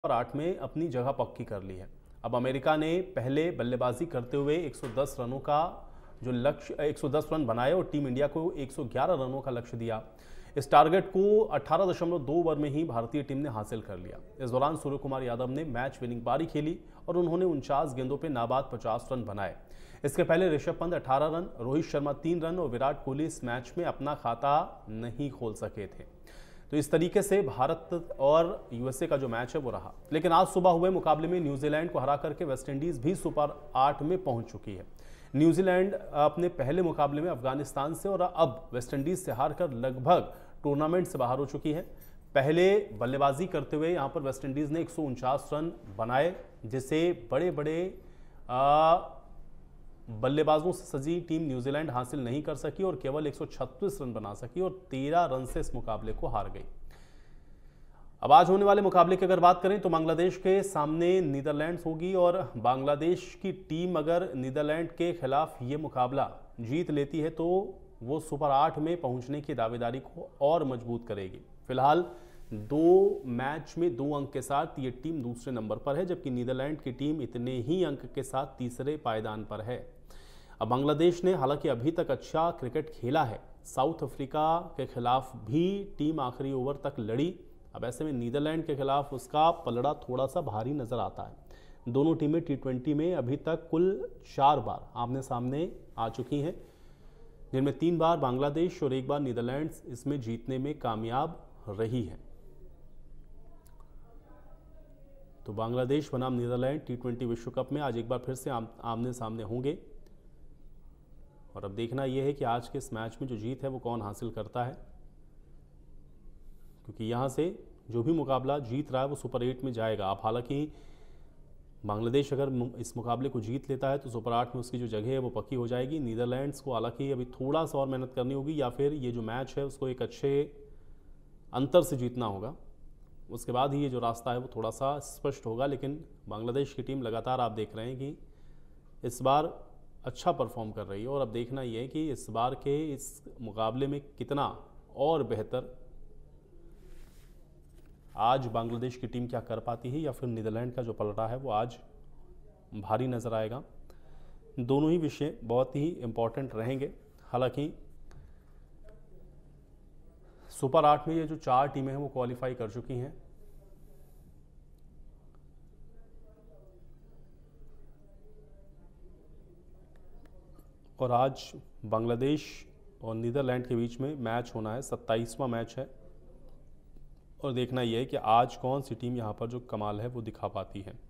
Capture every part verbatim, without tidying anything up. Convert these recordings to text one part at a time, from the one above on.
और आठ में अपनी जगह पक्की कर ली है। अब अमेरिका ने पहले बल्लेबाजी करते हुए एक सौ दस रनों का जो लक्ष्य एक सौ दस रन बनाए और टीम इंडिया को एक सौ ग्यारह रनों का लक्ष्य दिया। इस टारगेट को अठारह दशमलव दो ओवर में ही भारतीय टीम ने हासिल कर लिया। इस दौरान सूर्य कुमार यादव ने मैच विनिंग पारी खेली और उन्होंने उनचास गेंदों पर नाबाद पचास रन बनाए। इसके पहले ऋषभ पंत अठारह रन, रोहित शर्मा तीन रन और विराट कोहली इस मैच में अपना खाता नहीं खोल सके थे। तो इस तरीके से भारत और यूएसए का जो मैच है वो रहा। लेकिन आज सुबह हुए मुकाबले में न्यूजीलैंड को हरा करके वेस्टइंडीज भी सुपर आठ में पहुंच चुकी है। न्यूजीलैंड अपने पहले मुकाबले में अफगानिस्तान से और अब वेस्टइंडीज से हारकर लगभग टूर्नामेंट से बाहर हो चुकी है। पहले बल्लेबाजी करते हुए यहां पर वेस्टइंडीज ने एक सौ उनचास रन बनाए, जिसे बड़े बड़े आ, बल्लेबाजों से सजी टीम न्यूजीलैंड हासिल नहीं कर सकी और केवल एक सौ छत्तीस रन बना सकी और तेरह रन से इस मुकाबले को हार गई। अब आज होने वाले मुकाबले की अगर बात करें तो बांग्लादेश के सामने नीदरलैंड्स होगी और बांग्लादेश की टीम अगर नीदरलैंड के खिलाफ ये मुकाबला जीत लेती है तो वो सुपर आठ में पहुंचने की दावेदारी को और मजबूत करेगी। फिलहाल दो मैच में दो अंक के साथ ये टीम दूसरे नंबर पर है, जबकि नीदरलैंड की टीम इतने ही अंक के साथ तीसरे पायदान पर है। अब बांग्लादेश ने हालांकि अभी तक अच्छा क्रिकेट खेला है। साउथ अफ्रीका के खिलाफ भी टीम आखिरी ओवर तक लड़ी। अब ऐसे में नीदरलैंड के खिलाफ उसका पलड़ा थोड़ा सा भारी नजर आता है। दोनों टीमें टी ट्वेंटी में अभी तक कुल चार बार आमने सामने आ चुकी हैं, जिनमें तीन बार बांग्लादेश और एक बार नीदरलैंड्स इसमें जीतने में कामयाब रही है। तो बांग्लादेश बनाम नीदरलैंड टी ट्वेंटी विश्व कप में आज एक बार फिर से आम, आमने सामने होंगे और अब देखना यह है कि आज के इस मैच में जो जीत है वो कौन हासिल करता है, क्योंकि यहाँ से जो भी मुकाबला जीत रहा है वो सुपर एट में जाएगा। अब हालांकि बांग्लादेश अगर इस मुकाबले को जीत लेता है तो सुपर आठ में उसकी जो जगह है वो पक्की हो जाएगी। नीदरलैंड्स को हालांकि अभी थोड़ा सा और मेहनत करनी होगी या फिर ये जो मैच है उसको एक अच्छे अंतर से जीतना होगा, उसके बाद ही ये जो रास्ता है वो थोड़ा सा स्पष्ट होगा। लेकिन बांग्लादेश की टीम लगातार आप देख रहे हैं कि इस बार अच्छा परफॉर्म कर रही है और अब देखना ये है कि इस बार के इस मुकाबले में कितना और बेहतर आज बांग्लादेश की टीम क्या कर पाती है या फिर नीदरलैंड का जो पलड़ा है वो आज भारी नज़र आएगा। दोनों ही विषय बहुत ही इम्पोर्टेंट रहेंगे। हालांकि सुपर आठ में ये जो चार टीमें हैं वो क्वालिफाई कर चुकी हैं। और आज बांग्लादेश और नीदरलैंड के बीच में मैच होना है, सत्ताईसवां मैच है और देखना यह है कि आज कौन सी टीम यहाँ पर जो कमाल है वो दिखा पाती है।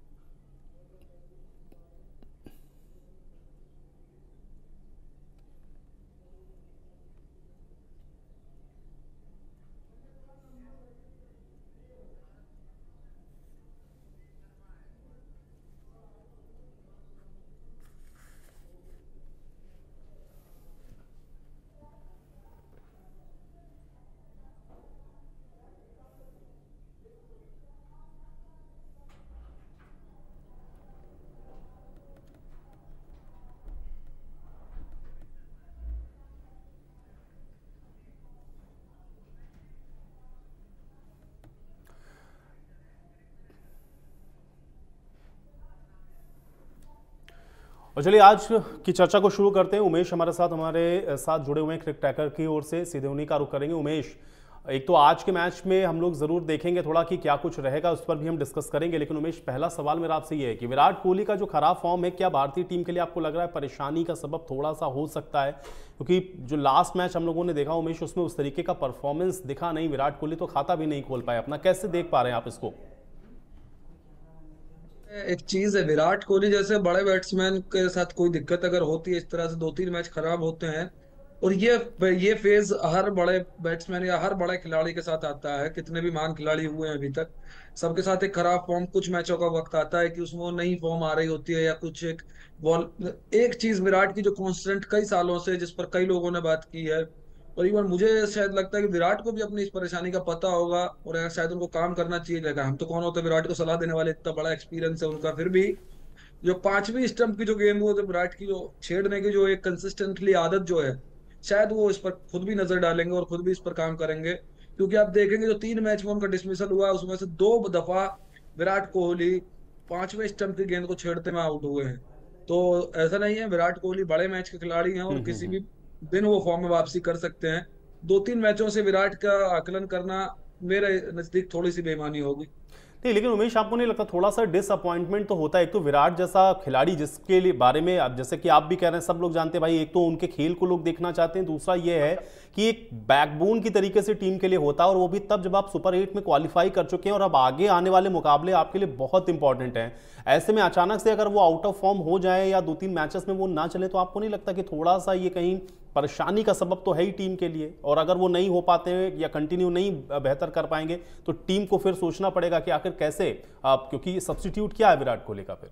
और चलिए आज की चर्चा को शुरू करते हैं। उमेश हमारे साथ हमारे साथ जुड़े हुए हैं क्रिक ट्रैकर की ओर से, सीधे उन्हीं का रुख करेंगे। उमेश, एक तो आज के मैच में हम लोग जरूर देखेंगे थोड़ा कि क्या कुछ रहेगा, उस पर भी हम डिस्कस करेंगे। लेकिन उमेश, पहला सवाल मेरा आपसे ये है कि विराट कोहली का जो खराब फॉर्म है क्या भारतीय टीम के लिए आपको लग रहा है परेशानी का सबब थोड़ा सा हो सकता है? क्योंकि जो लास्ट मैच हम लोगों ने देखा उमेश, उसमें उस तरीके का परफॉर्मेंस दिखा नहीं। विराट कोहली तो खाता भी नहीं खोल पाए अपना। कैसे देख पा रहे हैं आप इसको? एक चीज है, विराट कोहली जैसे बड़े बैट्समैन के साथ कोई दिक्कत अगर होती है, इस तरह से दो तीन मैच खराब होते हैं और ये ये फेज हर बड़े बैट्समैन या हर बड़े खिलाड़ी के साथ आता है। कितने भी महान खिलाड़ी हुए हैं अभी तक, सबके साथ एक खराब फॉर्म, कुछ मैचों का वक्त आता है कि उसमें वो नई फॉर्म आ रही होती है या कुछ एक बॉल। एक चीज विराट की जो कांस्टेंट कई सालों से, जिस पर कई लोगों ने बात की है और इवन मुझे शायद लगता है कि विराट को भी अपनी इस परेशानी का पता होगा और यार शायद उनको काम करना चाहिए। लगा हम तो कौन होते विराट को सलाह देने वाले, इतना बड़ा एक्सपीरियंस है उनका, फिर भी जो पांचवी स्टंप की जो गेंद, वो तो विराट की जो छेड़ने की जो एक कंसिस्टेंटली आदत जो है, शायद वो इस पर खुद भी नजर डालेंगे और खुद भी इस पर काम करेंगे। क्योंकि आप देखेंगे जो तीन मैच में उनका डिसमिसल हुआ है उसमें से दो दफा विराट कोहली पांचवें स्टंप की गेंद को छेड़ते में आउट हुए हैं। तो ऐसा नहीं है, विराट कोहली बड़े मैच के खिलाड़ी हैं हम्म और हम्म किसी हम्म। भी दिन वो फॉर्म में वापसी कर सकते हैं। दो तीन मैचों से विराट का आकलन करना मेरे नजदीक थोड़ी सी बेईमानी होगी। नहीं, लेकिन उमेश आपको नहीं लगता थोड़ा सा डिसअपॉइंटमेंट तो होता है? एक तो विराट जैसा खिलाड़ी जिसके लिए बारे में आप जैसे कि आप भी कह रहे हैं, सब लोग जानते हैं भाई, एक तो उनके खेल को लोग देखना चाहते हैं, दूसरा ये है कि एक बैकबोन की तरीके से टीम के लिए होता है, और वो भी तब जब आप सुपर एट में क्वालिफाई कर चुके हैं और अब आगे आने वाले मुकाबले आपके लिए बहुत इंपॉर्टेंट हैं। ऐसे में अचानक से अगर वो आउट ऑफ फॉर्म हो जाए या दो तीन मैचेस में वो ना चले, तो आपको नहीं लगता कि थोड़ा सा ये कहीं परेशानी का सबब तो है ही टीम के लिए? और अगर वो नहीं हो पाते या कंटिन्यू नहीं बेहतर कर पाएंगे तो टीम को फिर सोचना पड़ेगा कि आखिर कैसे आप, क्योंकि सब्स्टिट्यूट क्या है विराट कोहली का फिर?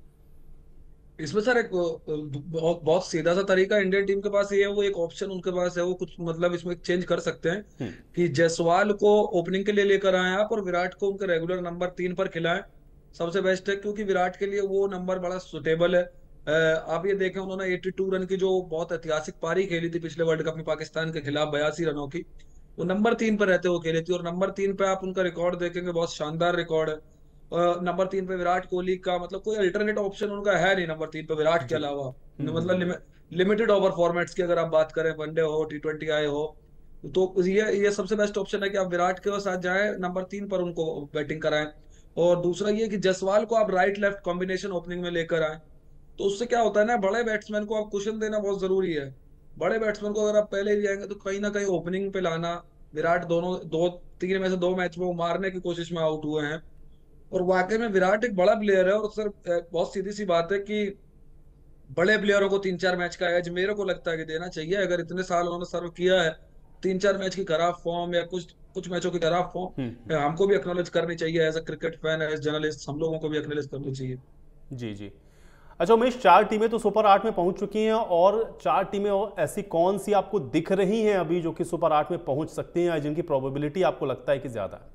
इसमें सर एक बहुत बहुत सीधा सा तरीका इंडियन टीम के पास ये है, वो एक ऑप्शन उनके पास है, वो कुछ मतलब इसमें चेंज कर सकते हैं हम्म कि जायसवाल को ओपनिंग के लिए लेकर आए आप और विराट को उनके रेगुलर नंबर तीन पर खिलाएं। सबसे बेस्ट है, क्योंकि विराट के लिए वो नंबर बड़ा सुटेबल है। अ, आप ये देखें, उन्होंने बयासी रन की जो बहुत ऐतिहासिक पारी खेली थी पिछले वर्ल्ड कप में पाकिस्तान के खिलाफ, बयासी रनों की, वो नंबर तीन पर रहते हुए खेली थी। और नंबर तीन पे आप उनका रिकॉर्ड देखेंगे, बहुत शानदार रिकॉर्ड है। नंबर तीन पे विराट कोहली का मतलब कोई अल्टरनेट ऑप्शन उनका है नहीं नंबर तीन पे विराट के जी। अलावा। हम्म हम्म मतलब हम्म। लिमि, लिमिटेड ओवर फॉर्मेट्स की अगर आप बात करें, वनडे हो, टी ट्वेंटी आए हो, तो ये ये सबसे बेस्ट ऑप्शन है कि आप विराट के साथ जाएं, नंबर तीन पर उनको बैटिंग कराएं। और दूसरा ये कि जायसवाल को आप राइट लेफ्ट कॉम्बिनेशन ओपनिंग में लेकर आए। तो उससे क्या होता है ना, बड़े बैट्समैन को आप कुशन देना बहुत जरूरी है। बड़े बैट्समैन को अगर आप पहले भी आएंगे तो कहीं ना कहीं ओपनिंग पे लाना। विराट दोनों दो तीन में से दो मैच में वो मारने की कोशिश में आउट हुए हैं। और वाकई में विराट एक बड़ा प्लेयर है। और सर अ, बहुत सीधी सी बात है कि बड़े प्लेयरों को तीन चार मैच का एज मेरे को लगता है कि देना चाहिए। अगर इतने साल उन्होंने सर्व किया है, तीन चार मैच की खराब फॉर्म या कुछ कुछ मैचों की खराब हम्म, फॉर्म हम्म। हमको भी एक्नॉलेज करनी चाहिए as a cricket fan, as journalist, हम लोगों को भी एक्नॉलेज करनी चाहिए। जी जी। अच्छा उमेश, चार टीमें तो सुपर आठ में पहुंच चुकी हैं, और चार टीमें और ऐसी कौन सी आपको दिख रही हैं अभी जो कि सुपर आठ में पहुंच सकती हैं, या जिनकी प्रोबेबिलिटी आपको लगता है कि ज्यादा है?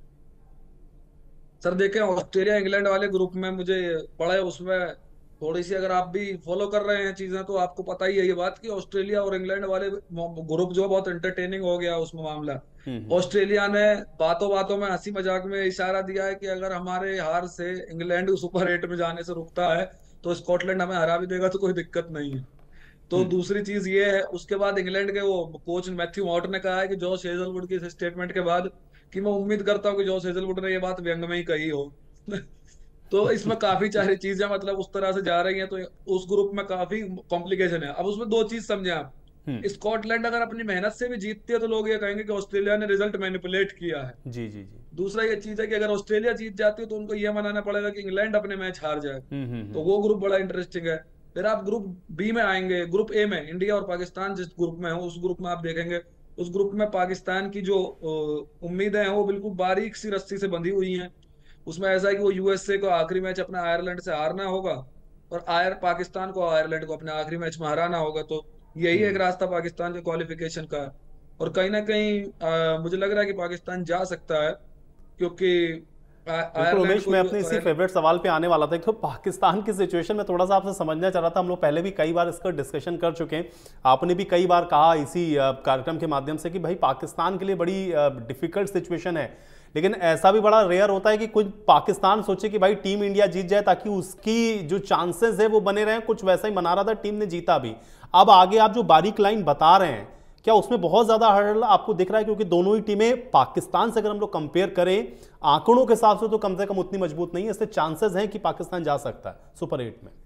सर देखें, ऑस्ट्रेलिया इंग्लैंड वाले ग्रुप में मुझे बड़ा है उसमें थोड़ी सी, अगर आप भी फॉलो कर रहे हैं चीजें तो आपको पता ही है ये बात कि ऑस्ट्रेलिया और इंग्लैंड वाले ग्रुप जो है बहुत एंटरटेनिंग हो गया उसमें मामला। हम्म हम्म ऑस्ट्रेलिया ने बातों बातों में हंसी मजाक में इशारा दिया है कि अगर हमारे हार से इंग्लैंड सुपर एट में जाने से रुकता है तो स्कॉटलैंड हमें हरा भी देगा तो कोई दिक्कत नहीं है। तो हम्म दूसरी चीज ये है, उसके बाद इंग्लैंड के वो कोच मैथ्यू मॉट ने कहा है कि जॉश हेजलवुड की इस स्टेटमेंट के बाद कि मैं उम्मीद करता हूँ कि जॉश हेजलवुड ने ये बात व्यंग में ही कही हो। तो इसमें काफी सारी चीजें मतलब उस तरह से जा रही हैं, तो उस ग्रुप में काफी कॉम्प्लिकेशन है। अब उसमें दो चीज समझे आप, हम्म। स्कॉटलैंड अगर अपनी मेहनत से भी जीतती है तो लोग ये कहेंगे कि ऑस्ट्रेलिया ने रिजल्ट मैनिपुलेट किया है। जी जी जी। दूसरा ये चीज है कि अगर ऑस्ट्रेलिया जीत जाती है तो उनको ये मनाना पड़ेगा कि इंग्लैंड अपने मैच हार जाए। हम्म हम्म तो हम्म वो ग्रुप बड़ा इंटरेस्टिंग है। फिर आप ग्रुप बी में आएंगे, ग्रुप ए में इंडिया और पाकिस्तान जिस ग्रुप में हो, उस ग्रुप में आप देखेंगे, उस ग्रुप में पाकिस्तान की जो अ, उम्मीदें हैं वो बिल्कुल बारीक सी रस्सी से बंधी हुई हैं। उसमें ऐसा है कि वो यूएसए को आखिरी मैच अपना आयरलैंड से हारना होगा, और आयर पाकिस्तान को आयरलैंड को अपने आखिरी मैच में हराना होगा। तो यही एक हम्म। रास्ता पाकिस्तान के क्वालिफिकेशन का है। और कहीं ना कहीं अ, मुझे लग रहा है कि पाकिस्तान जा सकता है, क्योंकि आ- बिल्कुल आयरलैंड उमेश, को मैं जो अपने इसी रह, फेवरेट सवाल पे आने वाला था। तो पाकिस्तान की सिचुएशन में थोड़ा सा आपसे समझना चाह रहा था। हम लोग पहले भी कई बार इसका डिस्कशन कर चुके हैं, आपने भी कई बार कहा इसी अ, कार्यक्रम के माध्यम से कि भाई पाकिस्तान के लिए बड़ी डिफिकल्ट सिचुएशन है। लेकिन ऐसा भी बड़ा रेयर होता है कि कुछ पाकिस्तान सोचे कि भाई टीम इंडिया जीत जाए ताकि उसकी जो चांसेस है वो बने रहें। कुछ वैसा ही बना रहा था, टीम ने जीता भी। अब आगे आप जो बारीक लाइन बता रहे हैं, क्या उसमें बहुत ज्यादा हर्डल आपको दिख रहा है? क्योंकि दोनों ही टीमें पाकिस्तान से अगर हम लोग कंपेयर करें आंकड़ों के हिसाब से तो कम से कम उतनी मजबूत नहीं है, इससे चांसेस हैं कि पाकिस्तान जा सकता है सुपर एट में।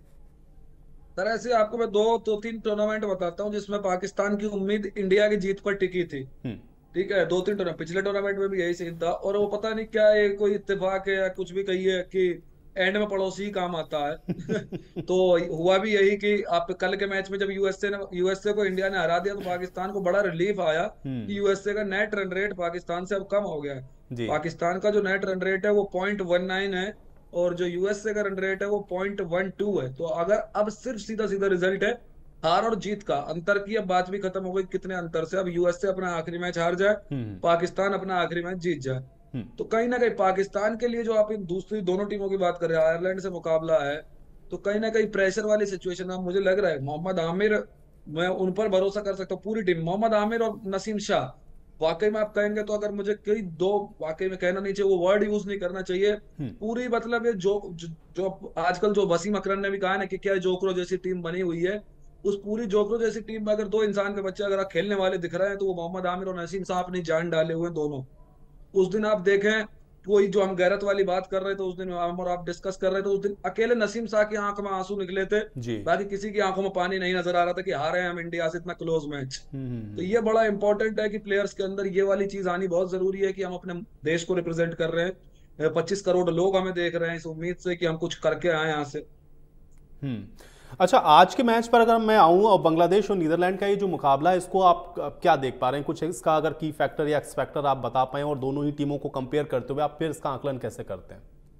तरह से आपको मैं दो दो तीन टूर्नामेंट बताता हूँ जिसमें पाकिस्तान की उम्मीद इंडिया की जीत पर टिकी थी। हम्म ठीक है, दो तीन टूर्नामेंट, पिछले टूर्नामेंट में भी यही सीन था। और वो पता नहीं क्या है, कोई इत्तेफाक है या कुछ भी कहिए कि एंड में पड़ोसी ही काम आता है। तो हुआ भी यही कि आप कल के मैच में जब यूएसए ने यूएसए को इंडिया ने हरा दिया तो पाकिस्तान को बड़ा रिलीफ आया हम्म। कि यूएसए का नेट रन रेट पाकिस्तान से अब कम हो गया है। जी। पाकिस्तान का जो नेट रन रेट है वो पॉइंट वन नाइन है, और जो यूएसए का रन रेट है वो पॉइंट वन टू है। तो अगर अब सिर्फ सीधा सीधा रिजल्ट है, हार और जीत का अंतर की अब बात भी खत्म हो गई कितने अंतर से, अब यूएसए अपना आखिरी मैच हार जाए, हम्म पाकिस्तान अपना आखिरी मैच जीत जाए, हम्म तो कहीं ना कहीं पाकिस्तान के लिए जो आप इन दूसरी दोनों टीमों की बात कर रहे हैं, आयरलैंड से मुकाबला है, तो कहीं ना कहीं प्रेशर वाली सिचुएशन है। मुझे लग रहा है मोहम्मद आमिर, मैं उन पर भरोसा कर सकता हूँ, पूरी टीम, मोहम्मद आमिर और नसीम शाह वाकई में आप कहेंगे तो, अगर मुझे कोई दो वाकई में कहना नहीं चाहिए, वो वर्ड यूज नहीं करना चाहिए, पूरी मतलब ये जो जो, जो आजकल जो वसीम अकरम ने भी कहा ना कि क्या जोकरो जैसी टीम बनी हुई है, उस पूरी जोकरो जैसी टीम में अगर दो इंसान के बच्चे अगर खेलने वाले दिख रहे हैं तो वो मोहम्मद आमिर और नसीम साहब ने जान डाले हुए हैं दोनों। उस दिन आप देखें, कोई जो हम गैरत वाली बात कर रहे थे उस दिन हम और आप डिस्कस कर रहे थे, उस दिन अकेले नसीम शाह की आंख में आंसू निकले थे, जी। बाकी किसी की आंखों में पानी नहीं नजर आ रहा था कि हारे हैं हम इंडिया से इतना क्लोज मैच। हम्म। तो ये बड़ा इंपॉर्टेंट है कि प्लेयर्स के अंदर ये वाली चीज आनी बहुत जरूरी है कि हम अपने देश को रिप्रेजेंट कर रहे हैं, पच्चीस करोड़ लोग हमें देख रहे हैं इस उम्मीद से कि हम कुछ करके आए यहाँ से। हम्म। अच्छा, आज के मैच पर अगर मैं आऊं और बांग्लादेश और नीदरलैंड का ये जो मुकाबला है, इसको आप क्या देख पा रहे हैं? कुछ इसका अगर की फैक्टर या एक्स फैक्टर आप बता पाएं, और दोनों ही टीमों को कंपेयर करते हुए आप फिर इसका आकलन कैसे करते हैं?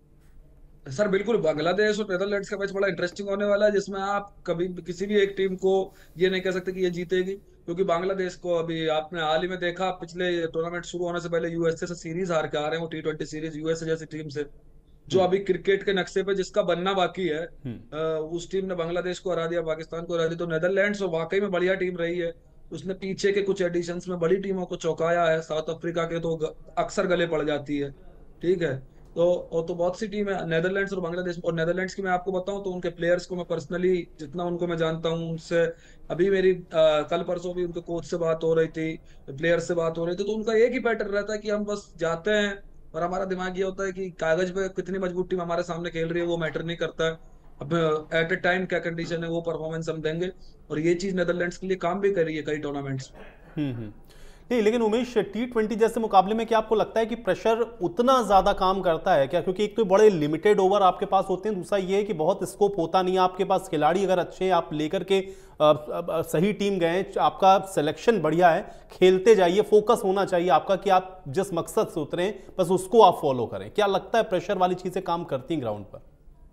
सर बिल्कुल, बांग्लादेश और नेदरलैंड्स का मैच बड़ा इंटरेस्टिंग होने वाला है, जिसमें आप कभी किसी भी एक टीम को ये नहीं कह सकते कि ये जीतेगी, क्योंकि बांग्लादेश को अभी आपने हाल ही में देखा, पिछले टूर्नामेंट शुरू होने से पहले यूएसए से सीरीज हार के आ रहे हैं, वो टी ट्वेंटी सीरीज यूएसए जैसी टीम से, जो अभी क्रिकेट के नक्शे पे जिसका बनना बाकी है, हम्म। उस टीम ने बांग्लादेश को हरा दिया, पाकिस्तान को हरा दिया। तो नेदरलैंड्स वाकई में बढ़िया टीम रही है, उसने पीछे के कुछ एडिशंस में बड़ी टीमों को चौंकाया है। साउथ अफ्रीका के तो ग- अक्सर गले पड़ जाती है, ठीक है। तो और तो बहुत सी टीम है नेदरलैंड्स और बांग्लादेश। और नेदरलैंड्स की मैं आपको बताऊं तो उनके प्लेयर्स को मैं पर्सनली जितना उनको मैं जानता हूं उनसे, अभी मेरी आ, कल परसों भी उनके कोच से बात हो रही थी, प्लेयर्स से बात हो रही थी, तो उनका एक ही पैटर्न रहता है कि हम बस जाते हैं और हमारा दिमाग ये होता है कि कागज पे कितनी मजबूत टीम हमारे सामने खेल रही है वो मैटर नहीं करता है, अब एट ए टाइम क्या कंडीशन है वो परफॉर्मेंस हम देंगे। और ये चीज नेदरलैंड्स के लिए काम भी कर रही है कई टूर्नामेंट्स में। हम्म। हम्म। नहीं, लेकिन उमेश, टी ट्वेंटी जैसे मुकाबले में क्या आपको लगता है कि प्रेशर उतना ज्यादा काम करता है क्या? क्योंकि एक तो बड़े लिमिटेड ओवर आपके पास होते हैं, दूसरा ये है कि बहुत स्कोप होता नहीं है आपके पास। खिलाड़ी अगर अच्छे हैं, आप लेकर के आ, आ, सही टीम गए, आपका सिलेक्शन बढ़िया है, खेलते जाइए, फोकस होना चाहिए आपका कि आप जिस मकसद से उतरे बस उसको आप फॉलो करें। क्या लगता है प्रेशर वाली चीजें काम करती हैं ग्राउंड पर?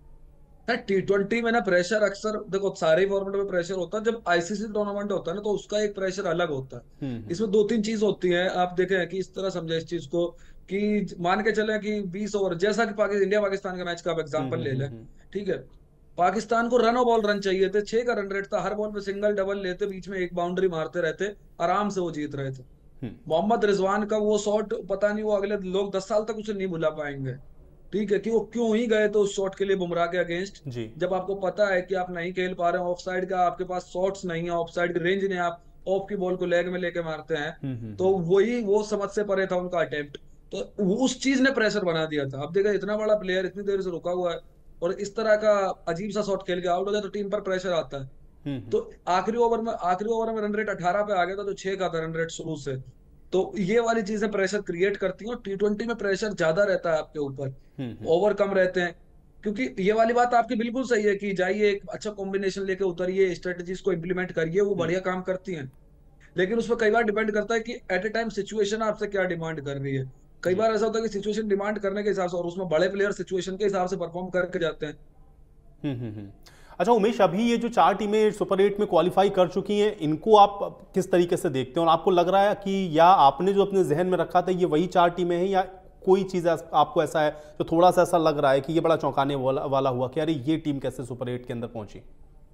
टी ट्वेंटी में ना प्रेशर अक्सर देखो, सारे फॉर्मेट में प्रेशर होता है, जब आईसीसी टूर्नामेंट होता है ना तो उसका एक प्रेशर अलग होता है। हम्म। इसमें दो तीन चीज होती है, आप देखें कि इस तरह समझे इस चीज को कि मान के चले कि बीस ओवर, जैसा कि पाकिस्तान इंडिया पाकिस्तान का मैच का आप हम्म। एग्जांपल हम्म। ले हम्म। लें, हम्म। ठीक है। पाकिस्तान को रन ओ बॉल रन चाहिए थे, छह का रन रेट था, हर बॉल पे सिंगल डबल लेते, बीच में एक बाउंड्री मारते रहते, आराम से वो जीत रहे थे। हम्म। मोहम्मद रिजवान का वो शॉट पता नहीं, वो अगले लोग दस साल तक उसे नहीं भुला पाएंगे, ठीक है, कि वो क्यों ही गए तो उस शॉट के लिए बुमराह के अगेंस्ट, जी। जब आपको पता है कि आप नहीं खेल पा रहे हैं, ऑफ साइड का आपके पास शॉट्स नहीं है, ऑफ साइड की रेंज नहीं, आप ऑफ की बॉल को लेग में लेके मारते हैं। हम्म। हम्म। तो हम्म। वही वो समझ से परे था उनका अटेम्प्ट, तो वो उस चीज ने प्रेशर बना दिया था। अब देखा, इतना बड़ा प्लेयर इतनी देर से रुका हुआ है और इस तरह का अजीब सा शॉट खेल के आउट हो जाए तो टीम पर प्रेशर आता है। हम्म। हम्म। तो आखिरी ओवर में आखिरी ओवर में रन रेट अठारह पे आ गया था, तो छह का था रन रेट शुरू से। तो ये वाली चीजें प्रेशर क्रिएट करती हैं, और टी ट्वेंटी में प्रेशर ज्यादा रहता है आपके ऊपर, हम्म। हम्म। ओवर कम रहते हैं। क्योंकि ये वाली बात आपकी बिल्कुल सही है कि जाइए एक अच्छा कॉम्बिनेशन लेके उतरिए, स्ट्रेटजीज को इंप्लीमेंट करिए, वो हम्म। बढ़िया काम करती हैं। लेकिन उस पर कई बार डिपेंड करता है कि एट ए टाइम सिचुएशन आपसे क्या डिमांड कर रही है। कई जी। बार ऐसा होता है कि सिचुएशन डिमांड करने के हिसाब से, और उसमें बड़े प्लेयर सिचुएशन के हिसाब से परफॉर्म करके जाते हैं। हम्म। हम्म। हम्म। अच्छा उमेश, अभी ये जो चार टीमें सुपर एट में क्वालिफाई कर चुकी हैं, इनको आप किस तरीके से देखते हैं? और आपको लग रहा है कि या आपने जो अपने जहन में रखा था ये वही चार टीमें हैं, या कोई चीज़ आपको ऐसा है जो थोड़ा सा ऐसा लग रहा है कि ये बड़ा चौंकाने वाला वाला हुआ कि अरे ये टीम कैसे सुपर एट के अंदर पहुंची?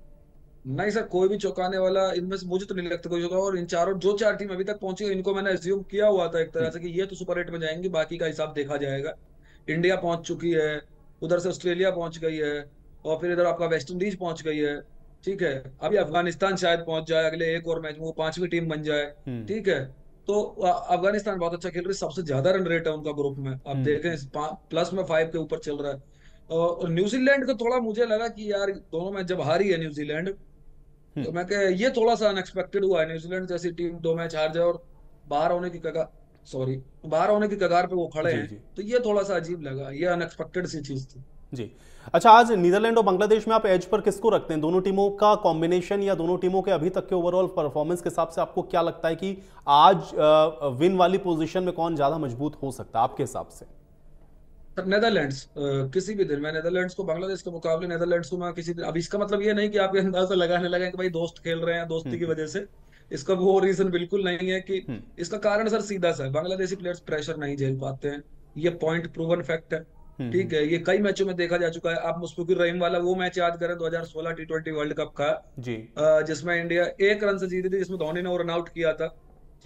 नहीं सर, कोई भी चौंकाने वाला इनमें से मुझे तो नहीं लगता कोई चौंका। और इन चारों जो चार टीम अभी तक पहुंची है, इनको मैंने एज्यूम किया हुआ था एक तरह से कि ये तो सुपर एट में जाएंगे, बाकी का हिसाब देखा जाएगा। इंडिया पहुंच चुकी है, उधर से ऑस्ट्रेलिया पहुंच गई है, और फिर इधर आपका वेस्ट इंडीज पहुंच गई है, ठीक है। अभी अफगानिस्तान शायद पहुंच जाए अगले एक और मैच में, वो पांचवी टीम बन जाए, हम्म। ठीक है। तो अ, अफगानिस्तान बहुत अच्छा खेल रही है, सबसे ज्यादा रन रेट है उनका ग्रुप में, आप हम्म। देखें प्लस में फाइव के ऊपर चल रहा है। और न्यूजीलैंड को थोड़ा मुझे लगा कि यार दोनों मैच जब हारी है न्यूजीलैंड, हम्म। तो मैं कह ये थोड़ा सा अनएक्सपेक्टेड हुआ है, न्यूजीलैंड जैसी टीम दो मैच हार जाए और बाहर होने की कगार, सॉरी, बाहर होने की कगार पे वो खड़े जी। हैं, जी। तो ये थोड़ा सा अजीब लगा, ये अनएक्सपेक्टेड सी चीज थी। जी। अच्छा, आज नीदरलैंड और बांग्लादेश में आप एज पर किसको रखते हैं? दोनों टीमों का कॉम्बिनेशन या दोनों टीमों के अभी तक के ओवरऑल परफॉर्मेंस के हिसाब से आपको क्या लगता है कि आज विन वाली पोजीशन में कौन ज्यादा मजबूत हो सकता है आपके हिसाब से? सर नेदरलैंड्स, किसी भी दिन मैं नेदरलैंड्स को बांग्लादेश के मुकाबले नेदरलैंड्स को मैं किसी दिन, अब इसका मतलब ये नहीं कि आप ये अंदाजा लगाने लगे कि भाई दोस्त खेल रहे हैं दोस्ती की हम्म। वजह से, इसका वो रीजन बिल्कुल नहीं है कि, हम्म। इसका कारण सर सीधा सा है, बांग्लादेशी प्लेयर्स प्रेशर नहीं झेल पाते हैं, ये पॉइंट प्रूवन फैक्ट है, हम्म। ठीक है। ये कई मैचों में देखा जा चुका है। आप मुशफिकुर रहीम वाला वो मैच याद करें दो हज़ार सोलह टी ट्वेंटी वर्ल्ड कप का, जी। अ, जिसमें इंडिया एक रन से जीती थी, जिसमें धोनी ने रन आउट किया था,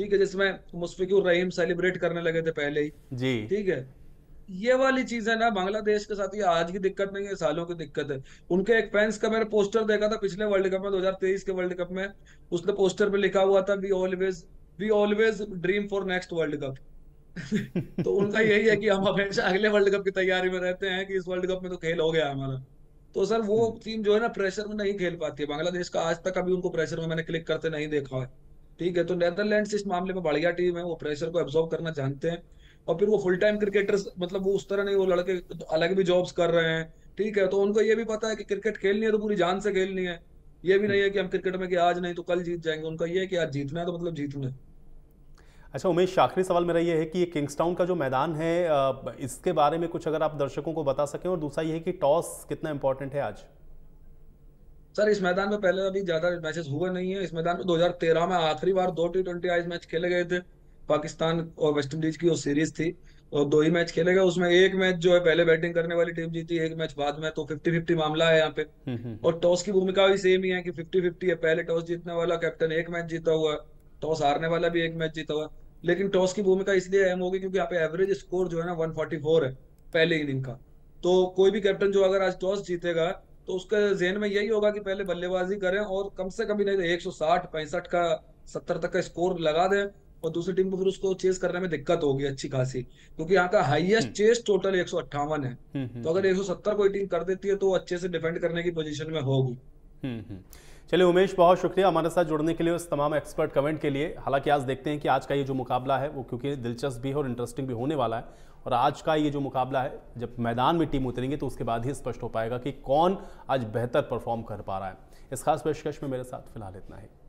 ठीक है, जिसमें मुशफिकुर रहीम सेलिब्रेट करने लगे थे पहले ही। जी। ठीक है, ये वाली चीज है ना बांग्लादेश के साथ, ये आज की दिक्कत नहीं है, सालों की दिक्कत है। उनके एक फैंस का मैंने पोस्टर देखा था पिछले वर्ल्ड कप में, दो हज़ार तेईस के वर्ल्ड कप में। उसने पोस्टर पे लिखा हुआ था, we always we always dream for next world cup. तो उनका यही है कि हम हमेशा अगले वर्ल्ड कप की तैयारी में रहते हैं कि इस वर्ल्ड कप में तो खेल हो गया हमारा। तो सर वो टीम जो है ना प्रेशर में नहीं खेल पाती है, बांग्लादेश का आज तक अभी उनको प्रेशर में मैंने क्लिक करते नहीं देखा है। ठीक है, तो नेदरलैंड्स इस मामले में बढ़िया टीम है, वो प्रेशर को एब्जॉर्ब करना जानते हैं। और फिर वो फुल टाइम क्रिकेटर्स, मतलब वो उस तरह नहीं, वो लड़के अलग भी जॉब्स कर रहे हैं। ठीक है, तो उनको ये भी पता है कि क्रिकेट खेलनी है तो पूरी जान से खेलनी है। ये भी नहीं है कि हम क्रिकेट में कि आज नहीं तो कल जीत जाएंगे, उनका ये है कि आज जीतना है तो मतलब जीतना है। अच्छा उमेश, आखिरी सवाल मेरा ये है कि ये किंग्सटाउन का जो मैदान है, अ, इसके बारे में कुछ अगर आप दर्शकों को बता सकें, और दूसरा ये है कि टॉस कितना इंपॉर्टेंट है आज? सर इस मैदान में पहले अभी ज्यादा मैचेस हुए नहीं है। इस मैदान में दो हज़ार तेरह में आखिरी बार दो टी ट्वेंटी आईज मैच खेले गए थे, पाकिस्तान और वेस्ट इंडीज की वो सीरीज थी। और दो ही मैच खेले गए, उसमें एक मैच जो है पहले बैटिंग करने वाली टीम जीती, एक मैच बाद में। तो फिफ्टी फिफ्टी मामला है यहाँ पे। हम्म हम्म हम्म। और टॉस की भूमिका भी सेम ही है कि फिफ्टी फिफ्टी है, पहले टॉस जीतने वाला कैप्टन एक मैच जीता हुआ है, टॉस हारने वाला भी एक मैच जीता हुआ है। लेकिन टॉस की भूमिका इसलिए अहम होगी क्योंकि यहाँ पे एवरेज स्कोर जो है ना वन फोर्टी फोर है पहले इनिंग का। तो कोई भी कैप्टन जो अगर आज टॉस जीतेगा तो उसके जहन में यही होगा कि पहले बल्लेबाजी करें और कम से कम भी नहीं तो एक सौ साठ पैंसठ का सत्तर तक का स्कोर लगा दें। और दूसरी टीम को फिर उसको चेस करने में दिक्कत होगी अच्छी खासी, क्योंकि यहाँ का हाईएस्ट चेस टोटल एक सौ अट्ठावन है। हम्म हम्म तो अगर हम्म एक सौ सत्तर कोई टीम कर देती है तो वो अच्छे से डिफेंड करने की पोजीशन में होगी। हम्म हम्म। चलिए उमेश, बहुत शुक्रिया हमारे साथ जुड़ने के लिए, उस तमाम एक्सपर्ट कमेंट के लिए। हालांकि आज देखते हैं कि आज का ये जो मुकाबला है वो क्योंकि दिलचस्प भी है और इंटरेस्टिंग भी होने वाला है। और आज का ये जो मुकाबला है, जब मैदान में टीम उतरेंगे तो उसके बाद ही स्पष्ट हो पाएगा कि कौन आज बेहतर परफॉर्म कर पा रहा है। इस खास पेशकश में मेरे साथ फिलहाल इतना है।